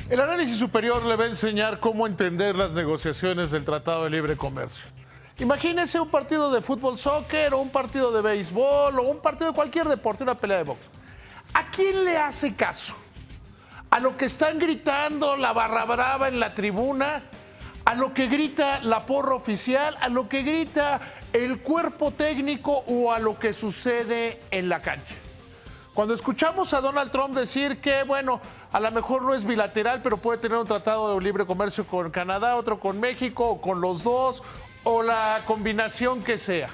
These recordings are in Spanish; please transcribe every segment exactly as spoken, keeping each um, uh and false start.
El análisis superior le va a enseñar cómo entender las negociaciones del Tratado de Libre Comercio. Imagínese un partido de fútbol, soccer, o un partido de béisbol, o un partido de cualquier deporte, una pelea de box. ¿A quién le hace caso? ¿A lo que están gritando la barra brava en la tribuna? ¿A lo que grita la porra oficial? ¿A lo que grita el cuerpo técnico o a lo que sucede en la cancha? Cuando escuchamos a Donald Trump decir que, bueno, a lo mejor no es bilateral, pero puede tener un tratado de libre comercio con Canadá, otro con México, o con los dos, o la combinación que sea,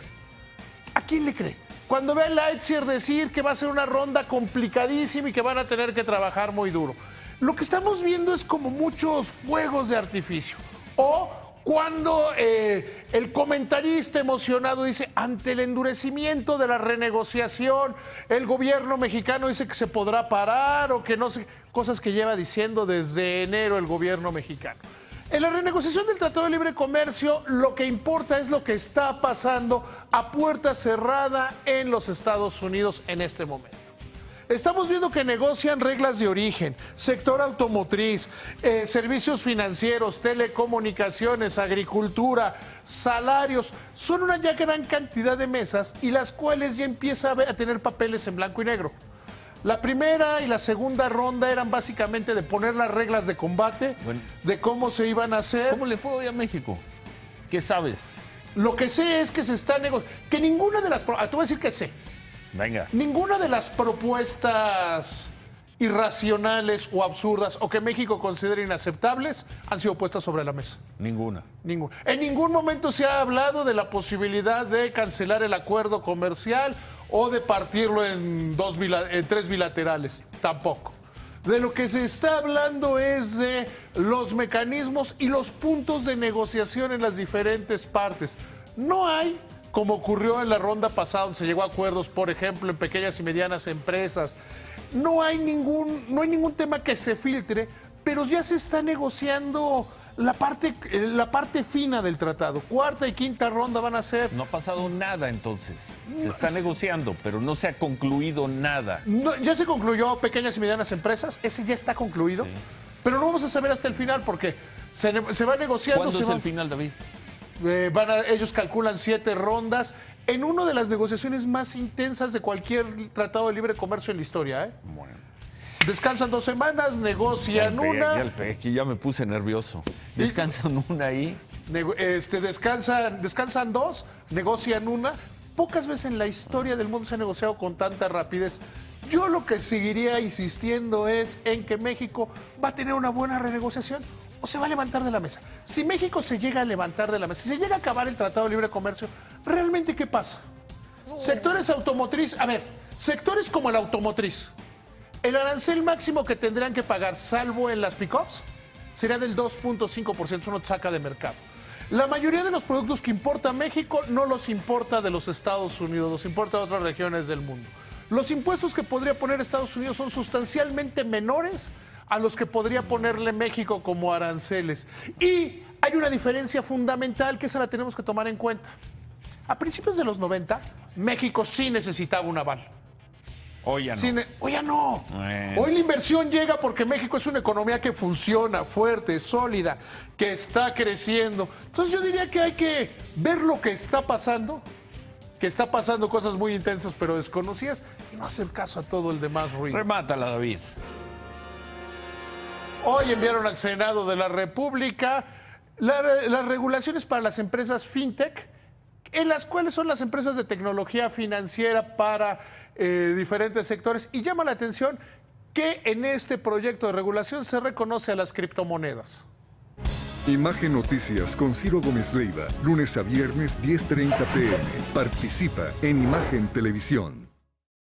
¿a quién le cree? Cuando ve a Lightyear decir que va a ser una ronda complicadísima y que van a tener que trabajar muy duro. Lo que estamos viendo es como muchos fuegos de artificio. O cuando eh, el comentarista emocionado dice, ante el endurecimiento de la renegociación, el gobierno mexicano dice que se podrá parar o que no sé, cosas que lleva diciendo desde enero el gobierno mexicano. En la renegociación del Tratado de Libre Comercio, lo que importa es lo que está pasando a puerta cerrada en los Estados Unidos en este momento. Estamos viendo que negocian reglas de origen, sector automotriz, eh, servicios financieros, telecomunicaciones, agricultura, salarios. Son una ya gran cantidad de mesas y las cuales ya empieza a, ver, a tener papeles en blanco y negro. La primera y la segunda ronda eran básicamente de poner las reglas de combate, bueno, de cómo se iban a hacer. ¿Cómo le fue hoy a México? ¿Qué sabes? Lo que sé es que se está negociando, que ninguna de las... Te voy a decir que sé. Venga. Ninguna de las propuestas irracionales o absurdas o que México considere inaceptables han sido puestas sobre la mesa. Ninguna. Ninguna. En ningún momento se ha hablado de la posibilidad de cancelar el acuerdo comercial o de partirlo en, dos, en tres bilaterales. Tampoco. De lo que se está hablando es de los mecanismos y los puntos de negociación en las diferentes partes. No hay, como ocurrió en la ronda pasada, donde se llegó a acuerdos, por ejemplo, en pequeñas y medianas empresas. No hay ningún, no hay ningún tema que se filtre, pero ya se está negociando la parte, la parte fina del tratado. Cuarta y quinta ronda van a ser. No ha pasado nada entonces. Se está negociando, pero no se ha concluido nada. No, ya se concluyó pequeñas y medianas empresas, ese ya está concluido, sí. Pero no vamos a saber hasta el final porque se, se va negociando. ¿Cuándo se es va... el final, David? Eh, van a, ellos calculan siete rondas en una de las negociaciones más intensas de cualquier tratado de libre comercio en la historia. ¿eh? Bueno. Descansan dos semanas, negocian ya pegué, una. Ya, pegué, que ya me puse nervioso. Descansan una ahí. Este, descansan, descansan dos, negocian una. Pocas veces en la historia del mundo se ha negociado con tanta rapidez. Yo lo que seguiría insistiendo es en que México va a tener una buena renegociación o se va a levantar de la mesa. Si México se llega a levantar de la mesa, si se llega a acabar el Tratado de Libre Comercio, ¿realmente qué pasa? Sectores automotriz, a ver, sectores como el automotriz, el arancel máximo que tendrán que pagar, salvo en las pick-ups, será del dos punto cinco por ciento, eso no saca de mercado. La mayoría de los productos que importa México no los importa de los Estados Unidos, los importa de otras regiones del mundo. Los impuestos que podría poner Estados Unidos son sustancialmente menores a los que podría ponerle México como aranceles. Y hay una diferencia fundamental que esa la tenemos que tomar en cuenta. A principios de los noventa, México sí necesitaba un aval. Hoy ya no. Sí, hoy ya no. Bueno. Hoy la inversión llega porque México es una economía que funciona, fuerte, sólida, que está creciendo. Entonces yo diría que hay que ver lo que está pasando, que está pasando cosas muy intensas pero desconocidas y no hacer caso a todo el demás ruido. Remátala, David. Hoy enviaron al Senado de la República la, las regulaciones para las empresas fintech, en las cuales son las empresas de tecnología financiera para eh, diferentes sectores. Y llama la atención que en este proyecto de regulación se reconoce a las criptomonedas. Imagen Noticias con Ciro Gómez Leiva, lunes a viernes diez treinta p m Participa en Imagen Televisión.